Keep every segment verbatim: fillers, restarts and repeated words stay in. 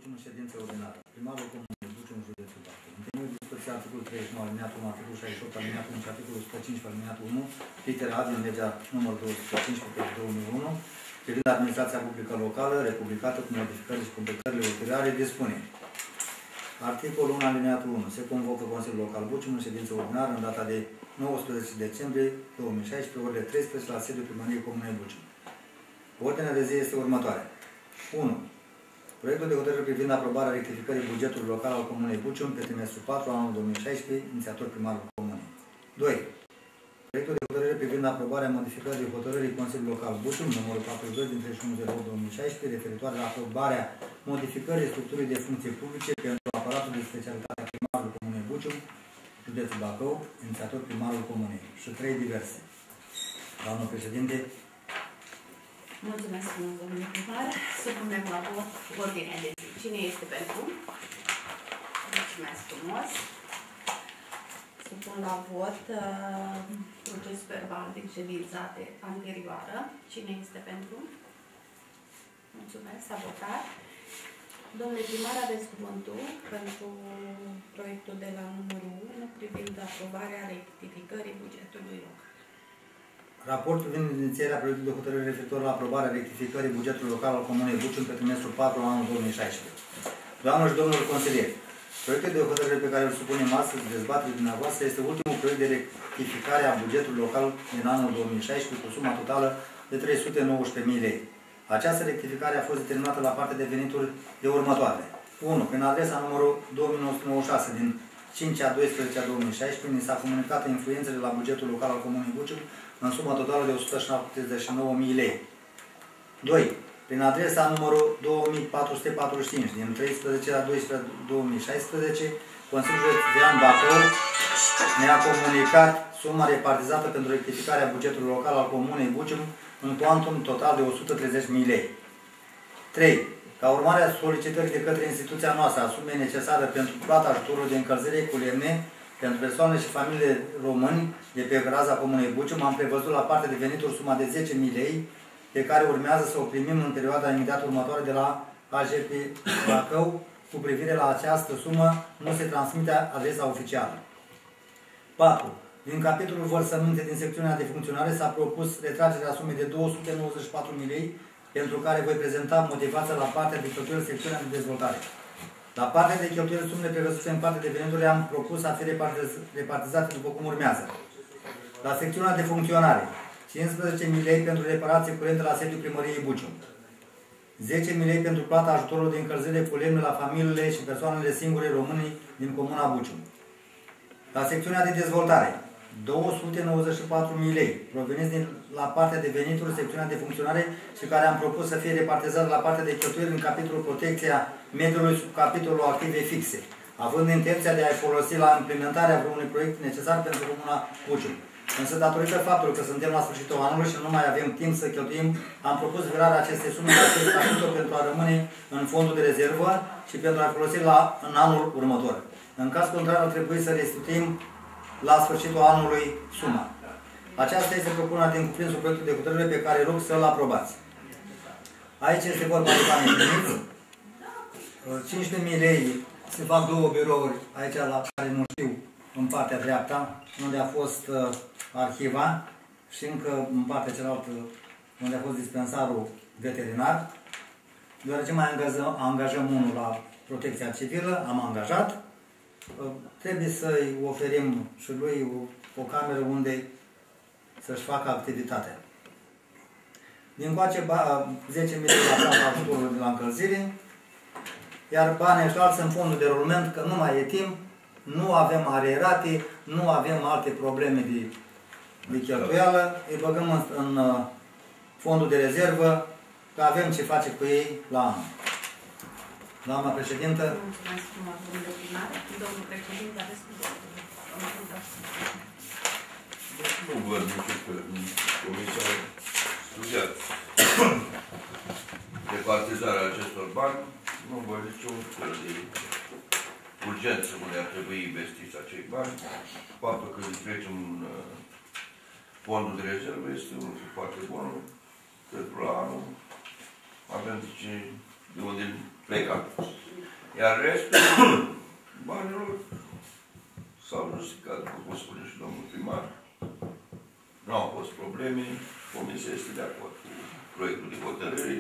Bucium în ședință ordinară. Primarul Comunei Bucium, județul Bacău. Întâlnirea discuției articolul treizeci și nouă, alineatul unu, articolul șaizeci și opt, alineatul unu și articolul o sută cinci, alineatul unu, litera A din legea numărul două sute cincisprezece pe două mii unu, privind administrația publică locală, republicată cu modificările și completările ulterioare, dispune. Articolul unu, alineatul unu. Se convocă Consiliul Local Bucium în ședință ordinară în data de nouăsprezece decembrie două mii șaisprezece, orele treisprezece, la sediul Primăriei Comunei Bucium. Ordinea de zi este următoarea. unu. Proiectul de hotărâre privind aprobarea rectificării bugetului local al Comunei Bucium pe trimestrul patru anul două mii șaisprezece, inițiator primarul Comunei. doi. Proiectul de hotărâre privind aprobarea modificării hotărârii Consiliului Local Bucium, numărul patruzeci și doi din treizeci și unu zero opt două mii șaisprezece, referitoare la aprobarea modificării structurii de funcții publice pentru aparatul de specialitate a primarului Comunei Bucium, județul Bacău, inițiator primarul Comunei. Și trei diverse. Doamnă președinte. Mulțumesc, domnule primar. Supunem la vot ordinea de zi. Cine este pentru? Mulțumesc frumos. Supun la vot uh, proces verbal din ședința anterioară. Cine este pentru? Mulțumesc. S-a votat. Domnule primar, aveți cuvântul pentru proiectul de la numărul unu privind aprobarea rectificării bugetului local. Raportul vine din inițierea proiectului de hotărâre referitor la aprobarea rectificării bugetului local al Comunei Bucium pe trimestrul patru anul două mii șaisprezece. Doamnelor și domnilor consilieri, proiectul de hotărâre pe care îl supunem astăzi dezbaterii dumneavoastră este ultimul proiect de rectificare a bugetului local din anul două mii șaisprezece cu suma totală de trei sute nouăsprezece mii lei. Această rectificare a fost determinată la partea de venituri de următoare. unu. Prin adresa numărul două mii nouă sute nouăzeci și șase din cinci a doisprezece două mii șaisprezece, ni s-a comunicat influențele la bugetul local al Comunei Bucium în sumă totală de o sută șaptezeci și nouă mii lei. doi. Prin adresa numărul două mii patru sute patruzeci și cinci din treisprezece a doisprezece două mii șaisprezece, Consiliul Județean Bacău ne-a comunicat suma repartizată pentru rectificarea bugetului local al Comunei Bucium în cuantum total de o sută treizeci de mii lei. trei. Ca urmare a solicitării de către instituția noastră a sumei necesare pentru plata ajutorului de încălzire cu lemne pentru persoane și familiile români de pe raza Comunei Bucium, am prevăzut la partea de venituri suma de zece mii lei, pe care urmează să o primim în perioada imediat următoare de la A J P Bacău. Cu privire la această sumă, nu se transmite adresa oficială. patru. Din capitolul vărsăminte din secțiunea de funcționare s-a propus retragerea sumei de două sute nouăzeci și patru mii lei, pentru care voi prezenta motivația la partea de cheltuieli secțiunea de dezvoltare. La partea de cheltuieli, sumele prevăzute în partea de venituri am propus a fi repartizate după cum urmează. La secțiunea de funcționare, cincisprezece mii lei pentru reparație curentă la sediul Primăriei Bucium, zece mii lei pentru plata ajutorului de încălzire cu lemne la familiile și persoanele singure români din Comuna Bucium. La secțiunea de dezvoltare, două sute nouăzeci și patru mii lei, proveniți din la partea de venituri, secțiunea de funcționare și care am propus să fie repartizat la partea de cheltuieli în capitolul protecția mediului sub capitolul active fixe, având intenția de a-i folosi la implementarea vreunui proiect necesar pentru Comuna Bucium. Însă, datorită faptului că suntem la sfârșitul anului și nu mai avem timp să cheltuim, am propus virarea acestei sume la acest capitol pentru a rămâne în fondul de rezervă și pentru a folosi la, în anul următor. În caz contrar, ar trebui să restituim la sfârșitul anului suma. Aceasta este propunerea din cuprinsul proiectului de hotărâre pe care rog să-l aprobați. Aici este vorba de bani primiți. cinci sute mii lei se fac două birouri aici la care nu știu, în partea dreapta, unde a fost uh, arhiva și încă în partea cealaltă unde a fost dispensarul veterinar. Deoarece mai angajăm, angajăm unul la protecția civilă, am angajat. Uh, trebuie să-i oferim și lui o, o cameră unde să-și facă activitatea. Din coace zece mii lei la plata ajutorului de la încălzire, iar banii ăștia alți în fondul de rulment, că nu mai e timp, nu avem arierate, nu avem alte probleme de, de cheltuială, îi băgăm în, în fondul de rezervă, că avem ce face cu ei la anul. Doamna președintă. Mulțumesc frumos, domnule primar. Domnul președinte, aveți cuvântul. Nu văd nici că Comisia a studiat repartizarea acestor bani. Nu văd niciun fel de urgență unde ar trebui investiți acei bani. Faptul că îi trecem în fondul de rezervă este un lucru foarte bun. Pentru la anul avem de unde pleca. Iar restul banilor s-au justificat, cum spune și domnul primar. Nu au fost probleme, comisia este de acord cu proiectul de hotărâre,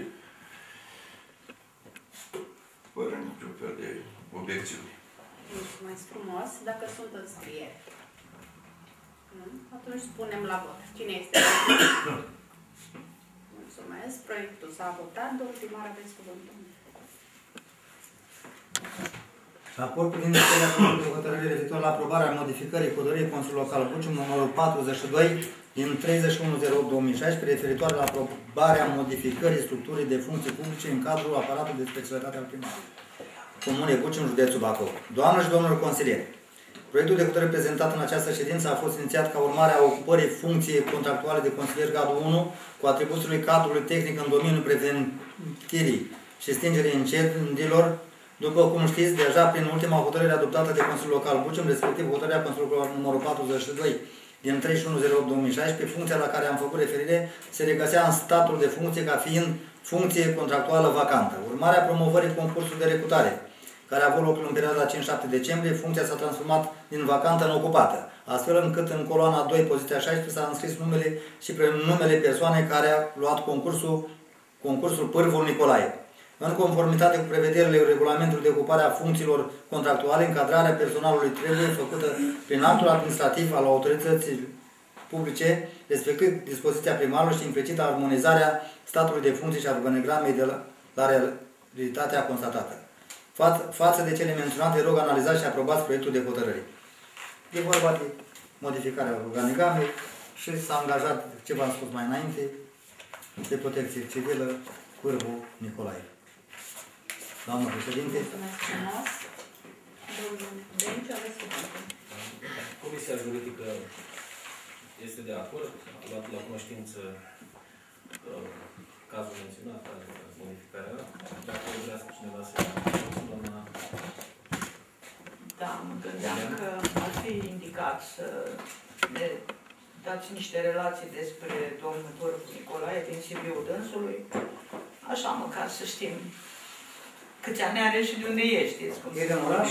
fără niciun fel de obiecțiuni. Mulțumesc frumos. Dacă sunt înscrieri, nu? Atunci spunem la vot. Cine este pentru? Mulțumesc. Proiectul s-a votat. Domnul primar, aveți cuvântul. Raportul din Ministeria Comunului de Hotărâre referitor la aprobarea modificării hotărârii Consiliului Local Bucium numărul patruzeci și doi din treizeci și unu zero opt două mii șaisprezece referitoare la aprobarea modificării structurii de funcții publice în cadrul aparatului de specialitate al primarului Comunei Bucium, județul Bacău. Doamnă și domnilor consilieri, proiectul de hotărâre prezentat în această ședință a fost inițiat ca urmare a ocupării funcției contractuale de consilier gradul unu cu atribuțiile cadrului tehnic în domeniul preventirii și stingerii incendiilor. După cum știți, deja prin ultima hotărâre adoptată de Consiliul Local Bucium, respectiv hotărârea Consiliului Local numărul patruzeci și doi din treizeci și unu zero opt două mii șaisprezece, funcția la care am făcut referire se regăsea în statul de funcție ca fiind funcție contractuală vacantă. Urmarea promovării concursului de recrutare, care a avut loc în perioada cinci șapte decembrie, funcția s-a transformat din vacantă în ocupată, astfel încât în coloana doi, poziția șaisprezece, s-a înscris numele și numele persoanei care a luat concursul, concursul Pârvul Nicolae. În conformitate cu prevederile regulamentului de ocupare a funcțiilor contractuale, încadrarea personalului trebuie făcută prin actul administrativ al autorității publice, respectiv dispoziția primarului și implicit armonizarea statului de funcții și a organigramei de la, la realitatea constatată. Fa față de cele menționate, rog analizați și aprobați proiectul de hotărâre. E vorba de modificarea organigramei și s-a angajat, ce v-am spus mai înainte, de protecție civilă, Pârvul Nicolae. Doamnă președinte. Mulțumesc frumos. Domnul Denciu, aveți cuvântul. Comisia juridică este de acord, a luat la cunoștință uh, cazul menționat, cazul de modificare. Dacă vrea să cineva să ia cuvântul, doamna... Da, mă gândeam că ar fi indicat să ne dați niște relații despre domnul Pârvul Nicolae din C V-ul dânsului, așa măcar să știm câți ani are și de unde ești. E de oraș?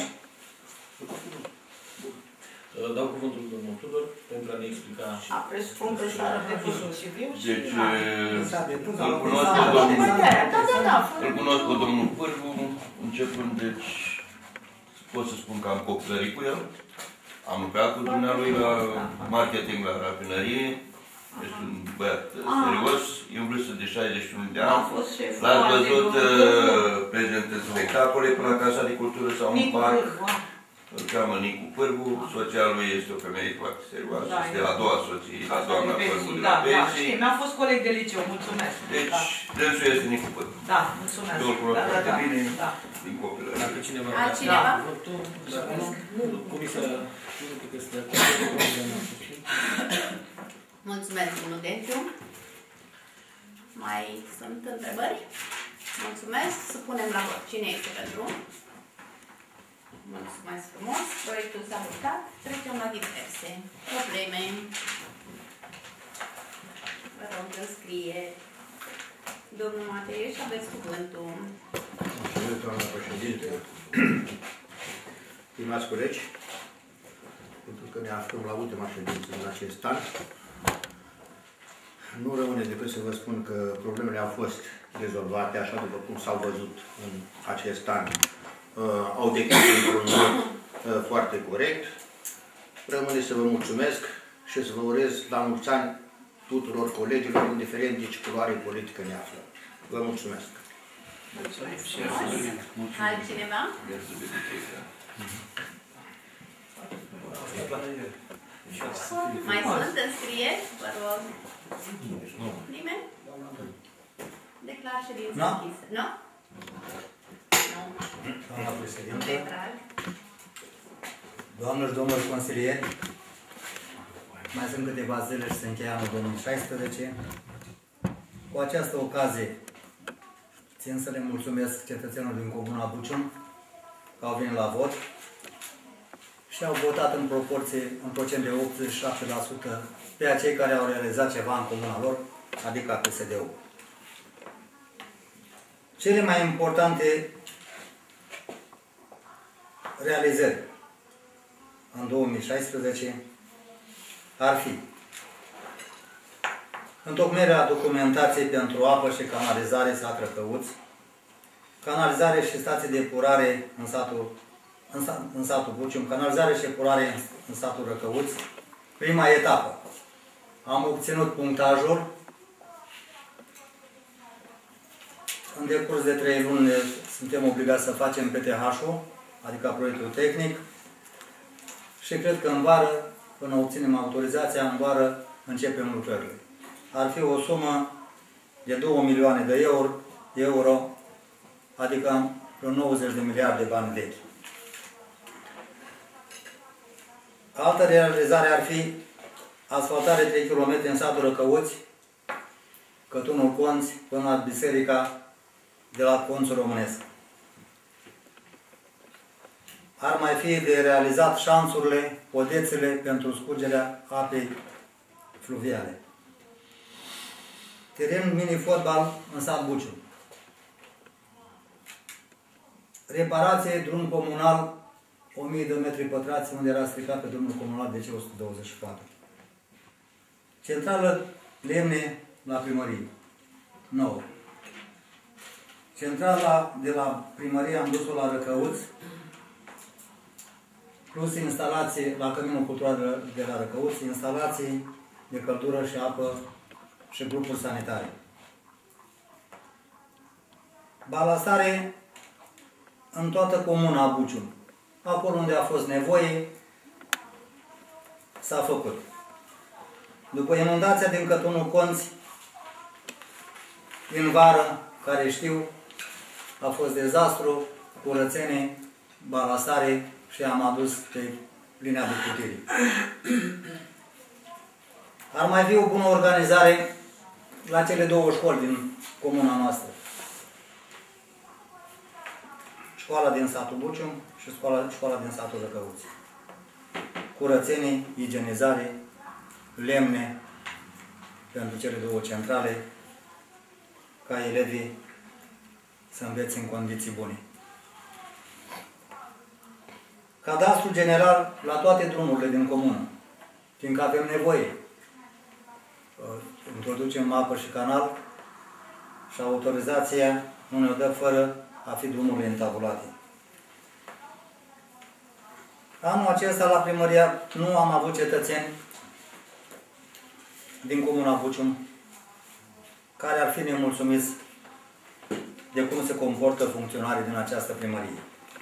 Dau cuvântul domnul Tudor pentru a ne explica. A, presupun că și-a depus un C V și... Deci, Da, îl cunosc pe domnul, Da, da, da. îl cunosc pe domnul Pârvu, începând, deci, pot să spun că am copilărit cu el. Am lucrat cu dumnealui la marketing la rafinărie. Este un băiat serios, e în vârstă de șaizeci și unu de ani. L-ați văzut prezentând spectacole până la Casa de Cultură sau un parc. Îl cheamă Nicu Pârvu, soția lui este o femeie foarte serioasă, da, este a doua soție, la doamna Pârvu de la da, Pesii. Da, știi, mi-a fost coleg de liceu, mulțumesc. Deci, da. dânsul este Nicu Pârvu. Da, mulțumesc. Eu îl cunosc da, foarte da, bine, da. din copilărie. Dacă cineva... Altcineva? Da, votul, dacă nu, Comisia juridică este de acord. Mulțumesc, domnul Denciu. Mai sunt întrebări? Mulțumesc. Să punem la vot. Cine este pentru? Mulțumesc frumos. Proiectul s-a votat. Trecem la diverse. Probleme. Vă rog, înscrie. Domnul Mateieș, aveți cuvântul. Mulțumesc, doamna președinte. Stimați colegi, pentru că ne aflăm la ultima ședință din acest an, nu rămâne decât să vă spun că problemele au fost rezolvate, așa după cum s-au văzut în acest an. Uh, au decurs într-un mod uh, foarte corect. Rămâne să vă mulțumesc și să vă urez la mulți ani tuturor colegilor, indiferent de ce culoare politică ne află. Vă mulțumesc. Mulțumesc. Altcineva? Mai sunt înscrieri? Vă rog. Nimeni? Declar ședința închisă. Nu? Nu. Doamna președinte. Retrag. Doamnă și domnilor consilieri, mai sunt câteva zile și se încheie anul două mii șaisprezece. Cu această ocazie, țin să le mulțumesc cetățenilor din Comuna Bucium că au venit la vot și au votat în proporție, în procent de optzeci și șapte la sută pe acei care au realizat ceva în comuna lor, adică P S D-ul. Cele mai importante realizări în două mii șaisprezece ar fi întocmirea documentației pentru apă și canalizare sat Răcăuți, canalizare și stații de epurare în satul, în, sat, în satul Bucium, canalizare și epurare în, în satul Răcăuți, prima etapă. Am obținut punctajul. În decurs de trei luni suntem obligați să facem P T H-ul, adică proiectul tehnic, și cred că în vară, până obținem autorizația, în vară începem lucrările. Ar fi o sumă de două milioane de euro, euro adică vreo nouăzeci de miliarde de bani vechi. Altă realizare ar fi asfaltare trei kilometri în satul Răcăuți, Cătunul Conți, până la biserica de la Conțul Românesc. Ar mai fi de realizat șanțurile, podețele pentru scurgerea apei fluviale. Teren mini-fotbal în sat Bucium. Reparație drum comunal o mie de metri pătrați, unde era stricat pe drumul comunal de o sută douăzeci și patru. Centrală lemne la primărie. nouă. Centrala de la primărie am dus-o la Răcăuți, plus instalații la Căminul Cultural de la Răcăuți, instalații de căldură și apă și grupuri sanitare. Balastare în toată comuna Bucium. Acolo unde a fost nevoie, s-a făcut. După inundația din Cătunul Conți, din vară, care știu, a fost dezastru, curățenie, balastare și am adus pe linia de putere. Ar mai fi o bună organizare la cele două școli din comuna noastră. Școala din satul Bucium și școala, școala din satul Răcăuți. Curățenie, igienizare, lemne pentru cele două centrale, ca elevii să învețe în condiții bune. Cadastru general la toate drumurile din comună, fiindcă avem nevoie. Introducem apă și canal și autorizația nu ne-o dă fără a fi drumurile întabulate. Anul acesta la primăria nu am avut cetățeni din comuna Bucium care ar fi nemulțumiți de cum se comportă funcționarii din această primărie.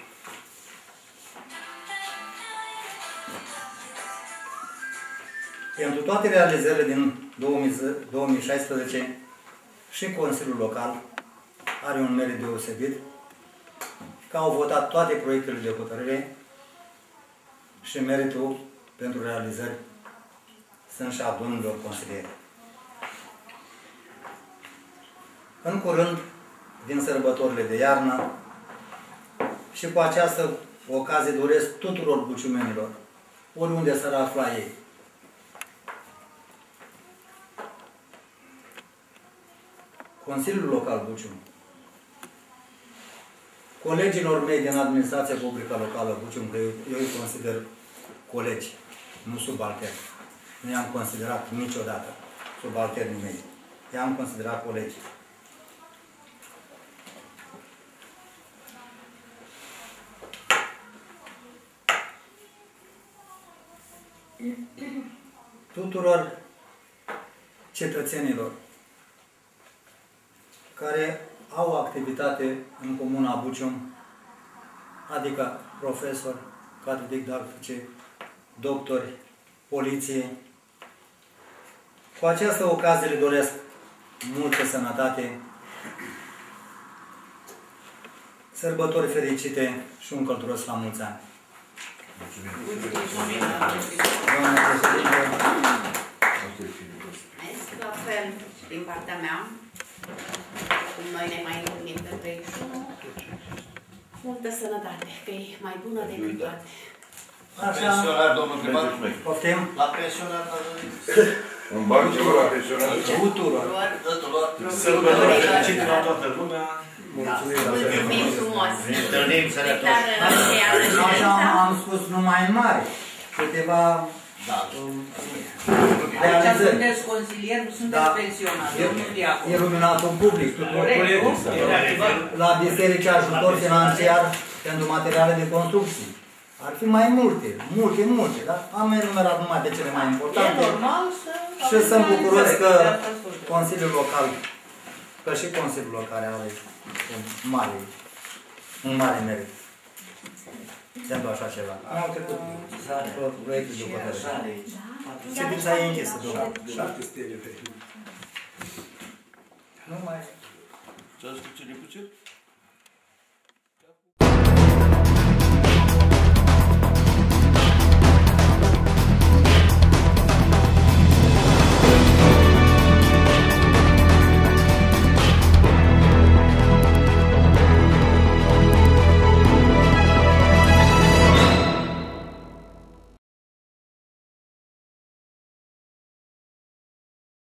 Pentru toate realizările din două mii șaisprezece și Consiliul Local are un merit deosebit, că au votat toate proiectele de hotărâre și meritul pentru realizări sunt și a domnilor consilieri. În curând, din sărbătorile de iarnă, și cu această ocazie doresc tuturor buciumenilor, oriunde s-ar afla ei, Consiliul Local Bucium, colegilor mei din administrația publică locală Bucium, că eu, eu îi consider colegi, nu subalterni. Nu i-am considerat niciodată subalternii mei. I-am considerat colegi. Tuturor cetățenilor care au activitate în comuna Bucium, adică profesori, cadre didactice, doctori, poliție. Cu această ocazie le doresc multă sănătate, sărbători fericite și un călduros la mulți ani. Doamna președinte, la fel și din partea mea, cum noi ne mai întâlnim pe treizeci și unu, multă sănătate, că e mai bună decât toate. Pensionar, domnul primar. Poftim? La pensionar, Un bani ceva la pensionar. Tuturor. Tuturor. Sărbători fericite la toată lumea. Mulțumim frumos. Ne întâlnim sănătoși. Declară încheiată Așa am, ședința. am spus numai în mare. Câteva Da. um, Aici realizări. sunteți consilier, nu sunteți Da. pensionar, E- domnul Diacon. Iluminatul public, Corect, nu? Era activat. la biserici ajutor financiar pentru materiale de construcții. Ar fi mai multe, multe, multe, dar am enumerat numai de cele mai E importante. normal să... Și sunt bucuros că De asta spun. Consiliul Local, că și Consiliul Local are un mare, un mare merit pentru așa ceva. Am trecut proiectul de hotărâre. Ședința e închisă, domnule. Șapte stele pe Nu mai... Să asculți puțin?